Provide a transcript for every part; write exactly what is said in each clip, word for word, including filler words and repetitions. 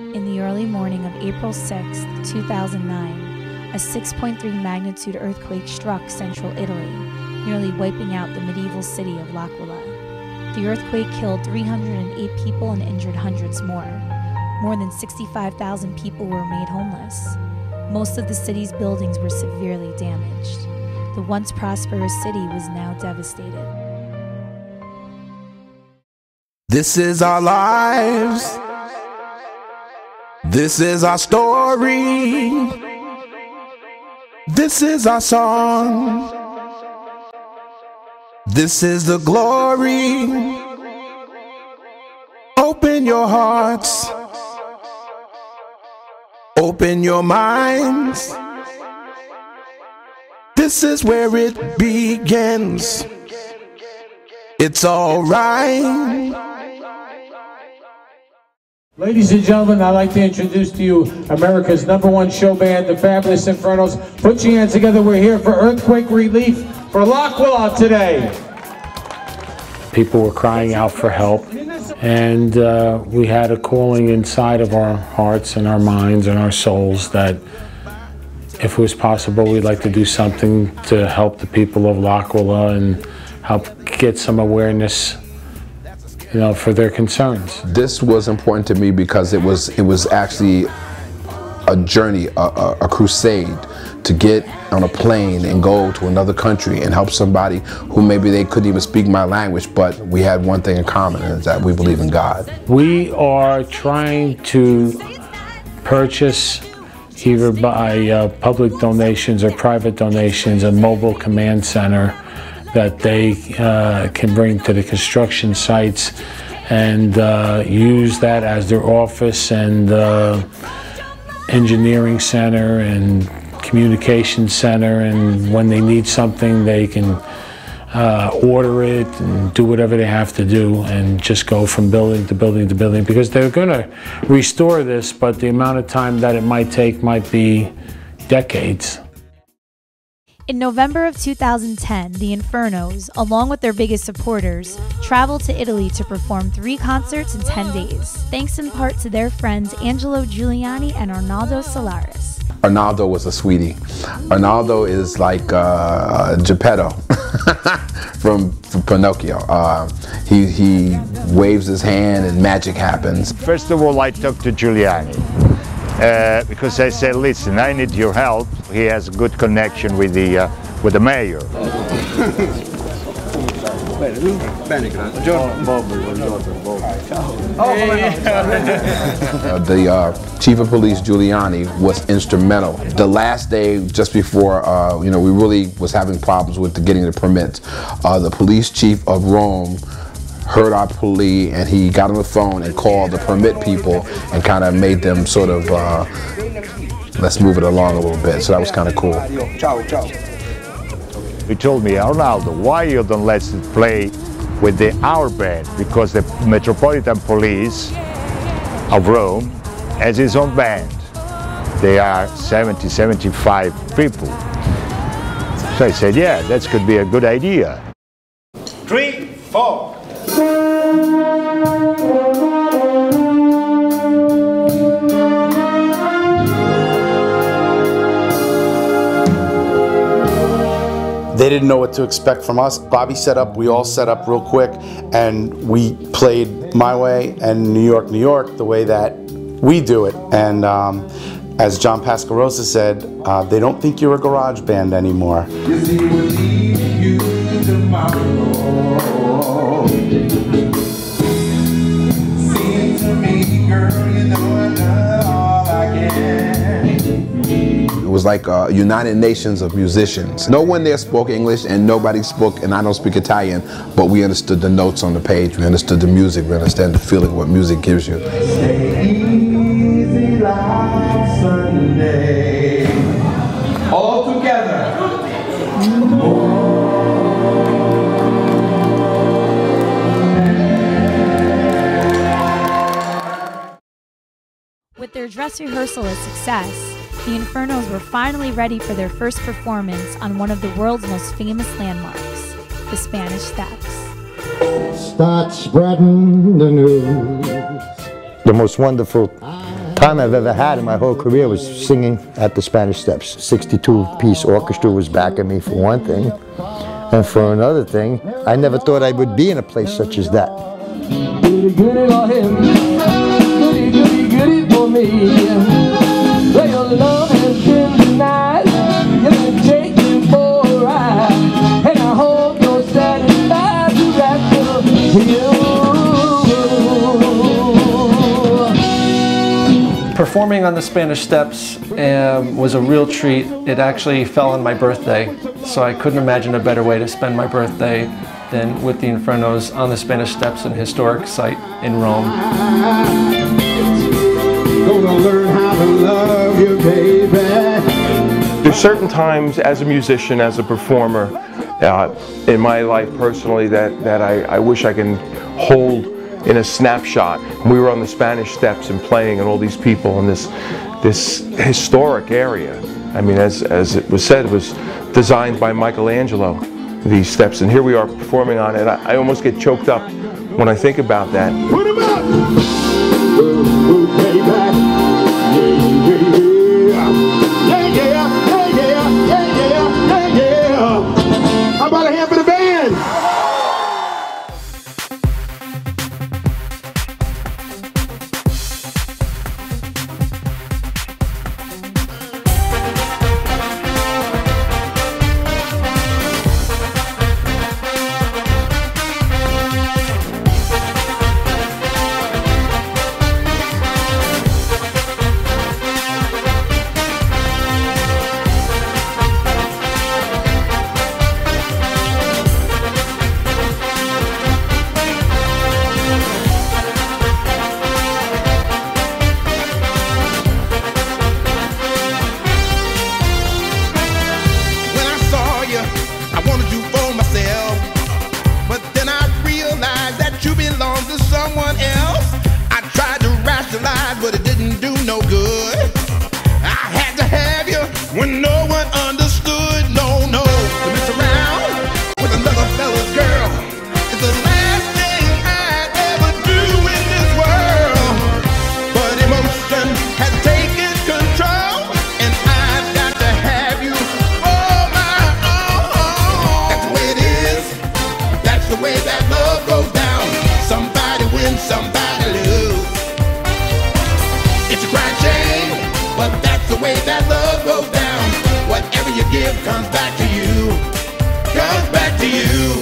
In the early morning of April sixth, two thousand nine, a six point three magnitude earthquake struck central Italy, nearly wiping out the medieval city of L'Aquila. The earthquake killed three hundred eight people and injured hundreds more. More than sixty-five thousand people were made homeless. Most of the city's buildings were severely damaged. The once prosperous city was now devastated. This is our lives. This is our story. This is our song. This is the glory. Open your hearts. Open your minds. This is where it begins. It's all right. Ladies and gentlemen, I'd like to introduce to you America's number one show band, the fabulous Infernos. Put your hands together. We're here for earthquake relief for L'Aquila today. People were crying out for help, and uh, we had a calling inside of our hearts and our minds and our souls that if it was possible, we'd like to do something to help the people of L'Aquila and help get some awareness, you know, for their concerns. This was important to me because it was it was actually a journey, a, a, a crusade to get on a plane and go to another country and help somebody who maybe they couldn't even speak my language, but we had one thing in common, and it's that we believe in God. We are trying to purchase, either by uh, public donations or private donations, a mobile command center that they uh, can bring to the construction sites and uh, use that as their office and uh, engineering center and communication center, and when they need something they can uh, order it and do whatever they have to do and just go from building to building to building, because they're going to restore this, but the amount of time that it might take might be decades. In November of two thousand ten, the Infernos, along with their biggest supporters, traveled to Italy to perform three concerts in ten days, thanks in part to their friends Angelo Giuliani and Arnaldo Solaris. Arnaldo was a sweetie. Arnaldo is like uh, Geppetto from, from Pinocchio. Uh, he, he waves his hand and magic happens. First of all, I talked to Giuliani. Uh, because I said, listen, I need your help. He has a good connection with the uh, with the mayor. uh, the uh, chief of police, Giuliani, was instrumental. The last day, just before, uh, you know, we really was having problems with the, getting the permits. Uh, the police chief of Rome heard our plea, and he got on the phone and called the permit people and kind of made them sort of, uh, let's move it along a little bit. So that was kind of cool. He told me, Arnaldo, why you don't let us play with the our band? Because the Metropolitan Police of Rome has his own band. They are seventy, seventy-five people. So I said, yeah, that could be a good idea. Three, four. They didn't know what to expect from us. Bobby set up, we all set up real quick, and we played my way and New York, New York, the way that we do it. And um, as John Pascarosa said, uh, they don't think you're a garage band anymore. Yes, he will lead you tomorrow. Sing to me, girl, you know I done all I can. It was like a United Nations of musicians. No one there spoke English and nobody spoke, and I don't speak Italian, but we understood the notes on the page, we understood the music, we understand the feeling what music gives you. Stay easy like Sunday. All together. With their dress rehearsal a success, the Infernos were finally ready for their first performance on one of the world's most famous landmarks, the Spanish Steps. Start spreading the news. The most wonderful time I've ever had in my whole career was singing at the Spanish Steps. sixty-two piece orchestra was backing me for one thing. And for another thing, I never thought I would be in a place such as that. Goody, goody for him, goody, goody, goody for me. Where your love has been denied, you've been taken for a ride. And I hope you're satisfied to wrap you. Performing on the Spanish Steps um, was a real treat. It actually fell on my birthday, so I couldn't imagine a better way to spend my birthday than with the Infernos on the Spanish Steps, an historic site in Rome. Gonna learn how to love you, baby. There's certain times as a musician, as a performer, uh, in my life personally that, that I, I wish I can hold in a snapshot. We were on the Spanish Steps and playing and all these people in this, this historic area. I mean, as, as it was said, it was designed by Michelangelo, these steps, and here we are performing on it. I, I almost get choked up when I think about that. Put 'em up! Ooh, baby. Yeah, yeah, yeah, yeah, yeah, yeah, yeah, yeah. How about a hand for the band? But it didn't do no good. I had to have you when no one understood. No, no, to mess around with another fella's girl is the last thing I'd ever do in this world. But emotion has taken control, and I've got to have you on my own. That's the way it is. That's the way that love goes down. Somebody wins, somebody loses. It's a crying shame, but that's the way that love goes down. Whatever you give comes back to you, comes back to you.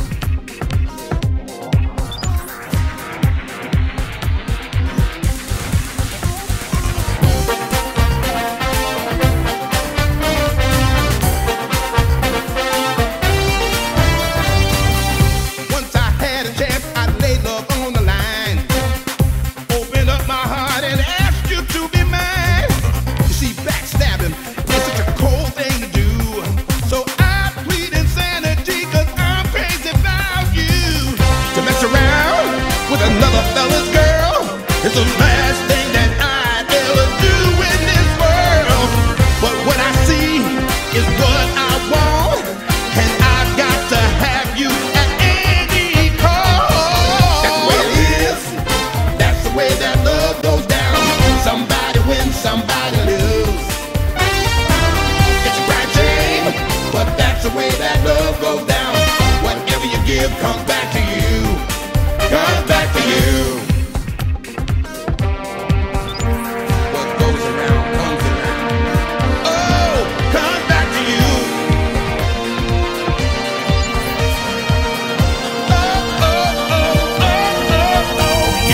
Once I had a chance, I laid love on the line, opened up my heart and asked you to be mine. You see, backstabbing is such a cold thing to do, so I plead insanity, cause I'm crazy about you. To mess around with another fella's girl is the last thing that I'd ever do in this world. But what I see is what I want, and I've got to have you at any cost. That's the way it is. That's the way that love goes down. Somebody wins, somebody loses. It's a crying shame, but that's the way that love goes down. Whatever you give comes back to you, comes back to you. What goes around comes around. Oh, comes back to you. Oh, oh, oh, oh, oh, oh,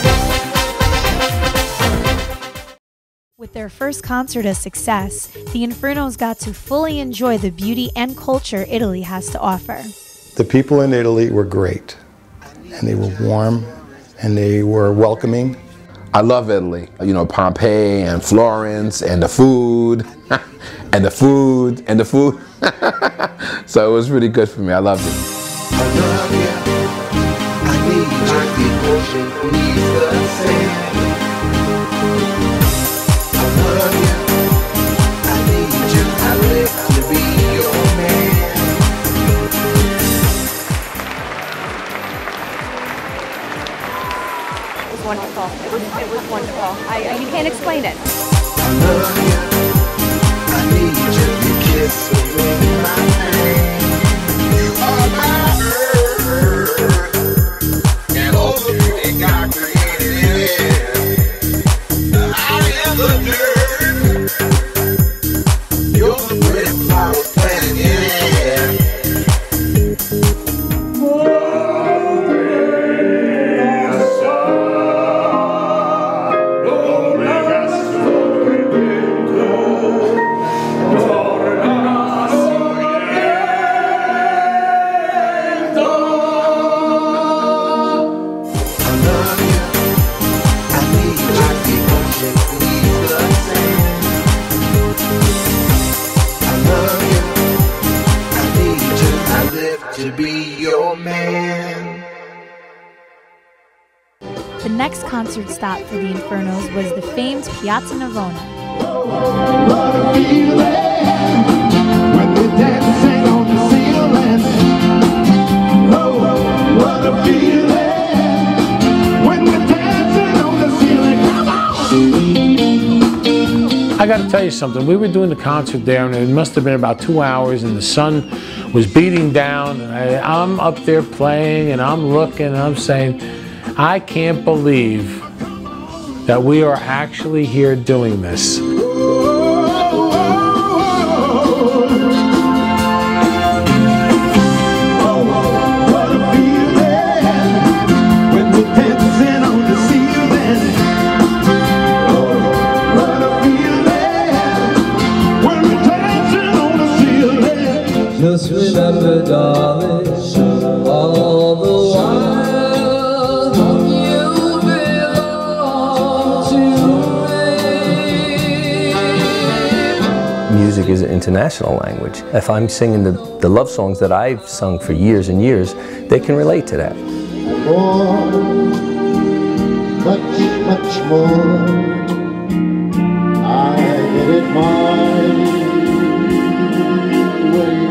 yeah. With their first concert a success, the Infernos got to fully enjoy the beauty and culture Italy has to offer. The people in Italy were great, and they were warm, and they were welcoming. I love Italy. You know, Pompeii and Florence and the food, and the food, and the food. So it was really good for me. I loved it. I love you. I need your devotion, please understand. I love you. I need you. I live to be your man. It's wonderful. It was, it was wonderful. I, I, you can't explain it. I love you. I need you to kiss away my pain. You are my earth, and all the beauty God created in it. I am the dirt. You're the pretty flower planted in it. To be your man. The next concert stop for the Infernos was the famed Piazza Navona. What a feeling when we're dancing on the ceiling. Oh, what a feeling when we're dancing on the ceiling. Come on! I got to tell you something. We were doing the concert there, and it must have been about two hours, and the sun was beating down, and I, I'm up there playing, and I'm looking, and I'm saying, I can't believe that we are actually here doing this. Just remember, darling, all the while you belong to me. Music is an international language. If I'm singing the, the love songs that I've sung for years and years, they can relate to that. More, much, much more. I did it my way.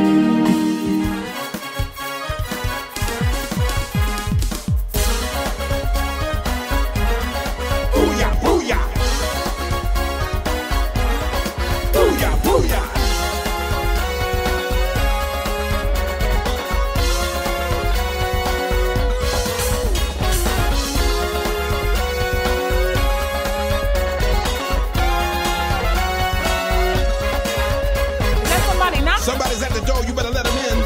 Somebody's at the door, you better let them in.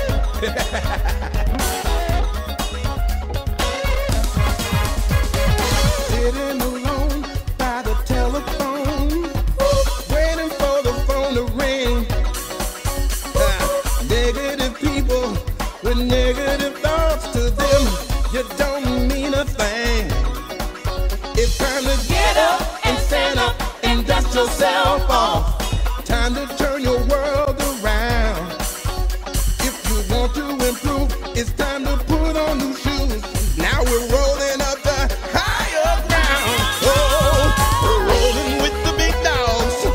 Sitting alone by the telephone, waiting for the phone to ring. Uh, negative people with negative thoughts, to them you don't mean a thing. It's time to get up and stand up and dust yourself off. Time to turn your world around. If you want to improve, it's time to put on new shoes. Now we're rolling up the higher ground. Oh, we're rolling with the big dogs,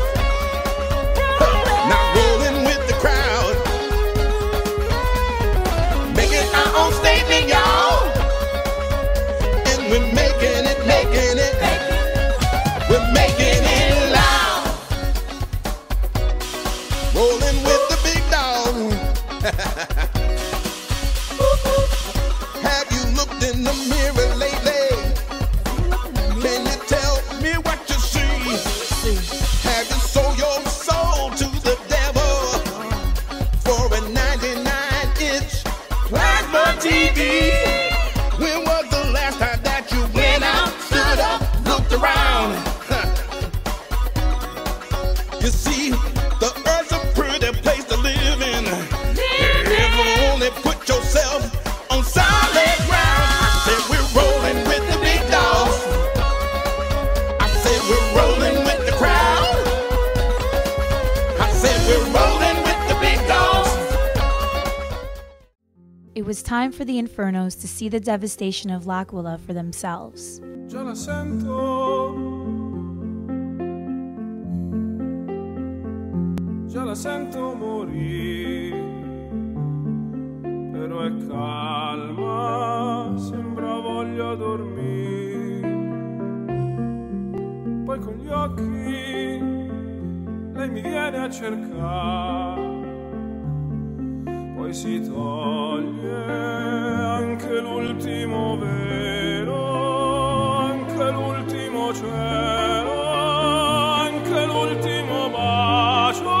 not rolling with the crowd. Making our own statement, y'all, and we're making it, making it, we're making it loud. Rolling with the big dog. Have you looked in the mirror lately? Can you tell me what you see? Have you sold your soul to the devil for a ninety-nine inch plasma T V? When was the last time that you went out, stood up, looked around? You see, the earth's a pretty place to live in. If you only put yourself on solid ground. I said we're rolling with the big dogs. I said we're rolling with the crowd. I said we're rolling with the big dogs. It was time for the Infernos to see the devastation of L'Aquila for themselves. Già la sento, già la sento morire, però è calma, sembra voglia dormire. a cercare, poi si toglie anche l'ultimo velo, anche l'ultimo cielo, anche l'ultimo bacio.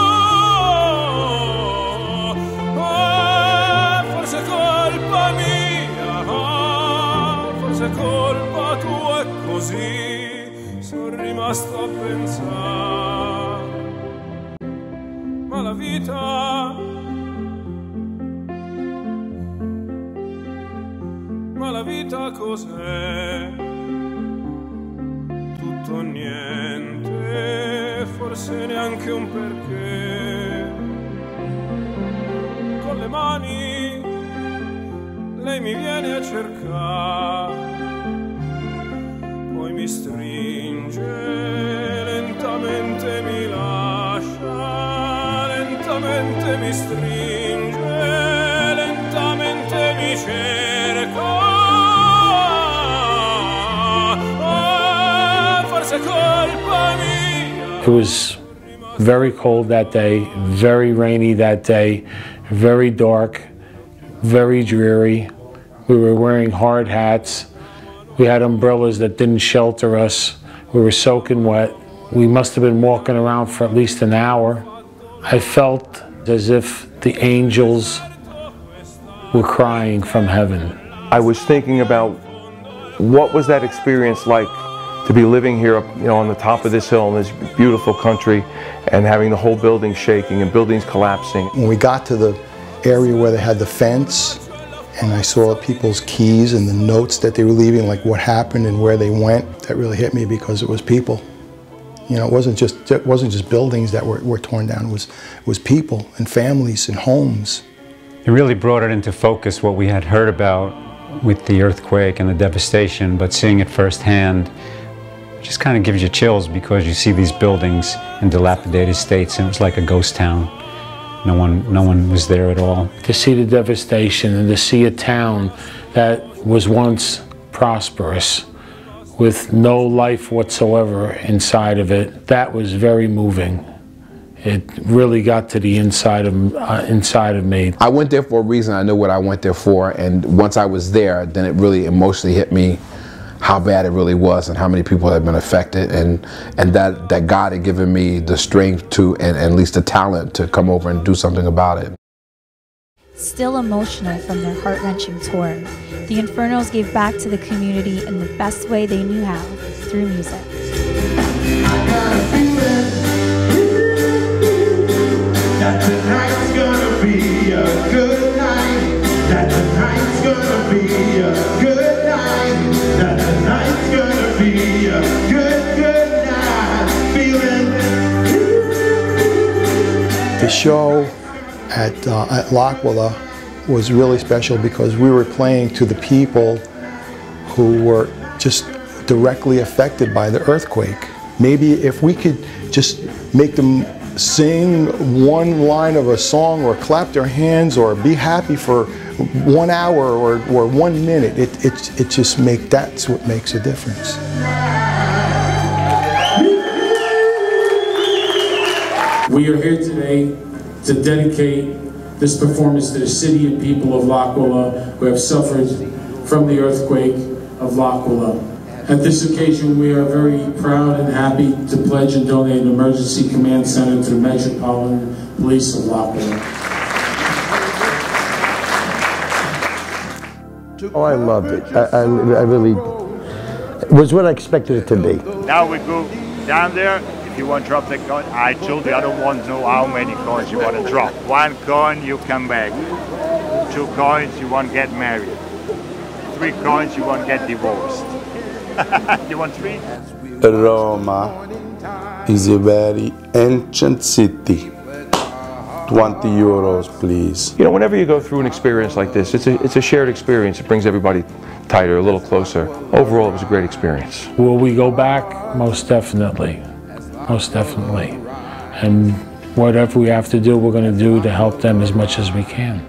Eh, forse è colpa mia, forse è colpa tua, e così sono rimasto a pensare. Ma la vita, ma la vita cos'è? Tutto o niente, forse neanche un perché. Con le mani lei mi viene a cercare, poi mi stringe, lentamente mi lascia, lentamente mi stringe, lentamente mi cerca. Oh, forse è colpa mia. It was very cold that day, very rainy that day, very dark, very dreary. We were wearing hard hats. We had umbrellas that didn't shelter us. We were soaking wet. We must have been walking around for at least an hour. I felt as if the angels were crying from heaven. I was thinking about what was that experience like to be living here, you know, on the top of this hill in this beautiful country, and having the whole building shaking and buildings collapsing. When we got to the area where they had the fence, and I saw people's keys and the notes that they were leaving, like what happened and where they went, that really hit me, because it was people. You know, it wasn't just, it wasn't just buildings that were, were torn down, it was, it was people and families and homes. It really brought it into focus what we had heard about with the earthquake and the devastation, but seeing it firsthand just kind of gives you chills, because you see these buildings in dilapidated states and it was like a ghost town. No one, no one was there at all. To see the devastation and to see a town that was once prosperous with no life whatsoever inside of it, that was very moving. It really got to the inside of, uh, inside of me. I went there for a reason. I knew what I went there for, and once I was there, then it really emotionally hit me how bad it really was and how many people had been affected, and and that that God had given me the strength to, and, and at least the talent to come over and do something about it. Still emotional from their heart-wrenching tour, the Infernos gave back to the community in the best way they knew how, through music. That tonight's gonna be a good night. That tonight's gonna be a good night. That tonight's gonna be a good, good night. Feeling. The show at, uh, at Lockwilla was really special because we were playing to the people who were just directly affected by the earthquake. Maybe if we could just make them sing one line of a song or clap their hands or be happy for one hour or, or one minute, it, it, it just make, that's what makes a difference. We are here today to dedicate this performance to the city and people of Lockwilla who have suffered from the earthquake of Lockwilla. At this occasion, we are very proud and happy to pledge and donate an emergency command center to the Metropolitan Police of Lockwilla. Oh, I loved it. I, I, I really, it was what I expected it to be. Now we go down there. If you want to drop the coin, I told the other ones know how many coins you want to drop. One coin, you come back. Two coins, you won't get married. Three coins, you won't get divorced. You want three? Roma is a very ancient city. twenty euros, please. You know, whenever you go through an experience like this, it's a, it's a shared experience. It brings everybody tighter, a little closer. Overall, it was a great experience. Will we go back? Most definitely. Most definitely. And whatever we have to do, we're going to do to help them as much as we can.